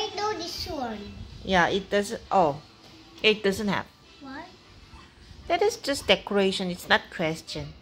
I know this one. Yeah, it doesn't. Oh, it doesn't have. What? That is just decoration. It's not question.